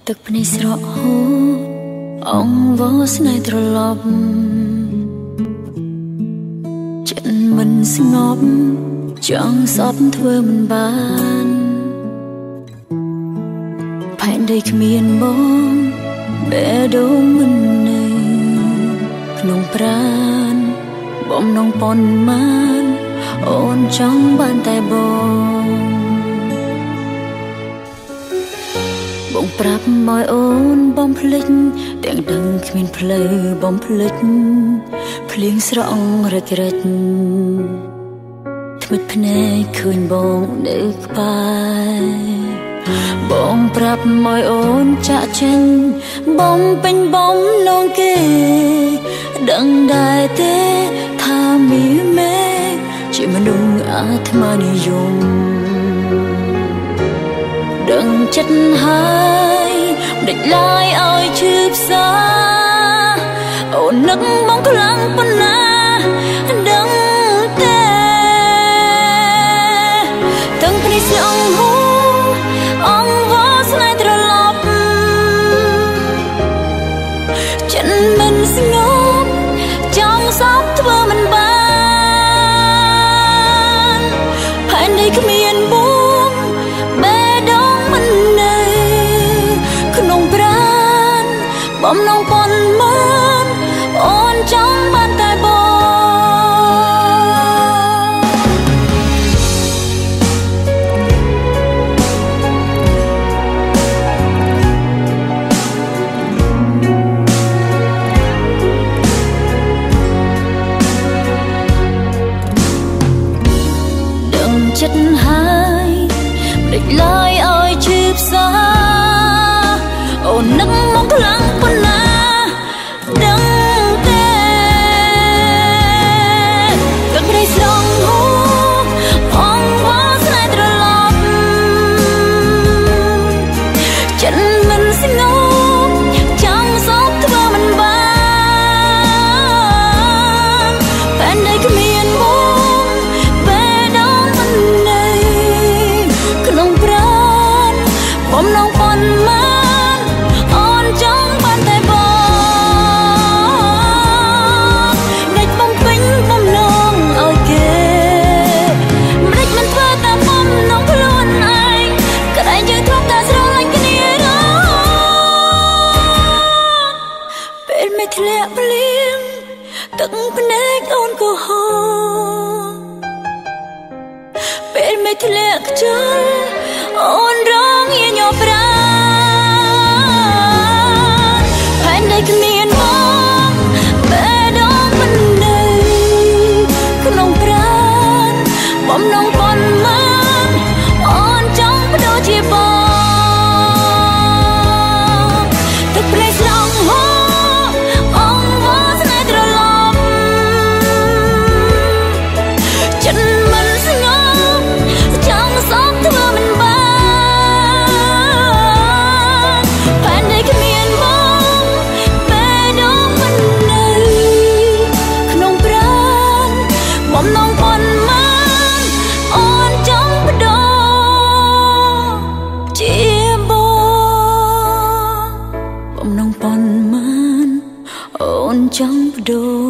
ទឹកភ្នែកស្រក់ហូរអង្វរស្នេហ៍ត្រឡប់ចិត្តមិនស្ងប់ចង់សត់ធ្វើមិនបានផែនដីគ្មានបងបេះដូងមិននៅក្នុងប្រាណបំណងប៉ុន្មានអូនចង់បានតែបងប្រាប់មកអូនបំភ្លេចទាំងដឹងគ្មានផ្លូវបំភ្លេចភ្លៀងស្រង់រិចរិចថ្មិចភ្នែកឃើញបងនៅក្បែរបងប្រាប់មកអូនចាក់ចេញបំពេញបំណងគេដឹងដែរទេថាមីមេជាមនុស្សអាត្មានិយមដឹងចិត្តហើយមិនដេចឡើយឲ្យឈឺផ្សាអូននឹកបងខ្លាំងប៉ុណ្ណាដឹងទេទាំងភ្នែកស្រង់ហូរអង្វរស្នេហ៍ត្រឡប់ចិត្តមិនស្ងប់ចង់សោកធ្វើមិនបានផែនដីគ្មានបងបេះដូងមិននៅក្នុងប្រាណបំណងប៉ុន្មានអូនចង់បានតែចិត្តហើយមិនដេចឡើយឲ្យឈឺផ្សាអូននឹកមកខ្លាំងប៉ុណ្ណាដឹងទេទឹកភ្នែកស្រង់ហូរអង្វរស្នេហ៍ត្រឡប់ចិត្តមិនស្ងប់ចង់សោកធ្វើមិនបានផែនដីគ្មានបងបំណងប៉ុន្មានអូនចង់បានតែបងដេចបំពេញបំណងឲ្យគេមិនដេចមិនធ្វើតាមបំណងខ្លួនឯងក៏តែយើងធ្លាប់តែស្រឡាញ់គ្នារហូតពេលមេធ្លាក់ភ្លៀងទឹកភ្នែកអូនក៏ហូរពេលមេធ្លាក់ខ្យល់អូនរងញាញប្រាណផែនដីគ្មានបងបេះដូងមិននៅក្នុងប្រាណបំណងប៉ុន្មានអូនចង់បដូរជាបងទឹកភ្នែកស្រង់ហូរអង្វរស្នេហ៍ត្រឡប់ចិត្តមិនស្ងប់ចង់សោកធ្វើមិនបានផែនដីគ្មានបងបេះដូងមិននៅក្នុងប្រាណបំណងប៉ុន្មានអូនចង់បដូរជាបងបំណងប៉ុន្មានអូនចង់បដូរ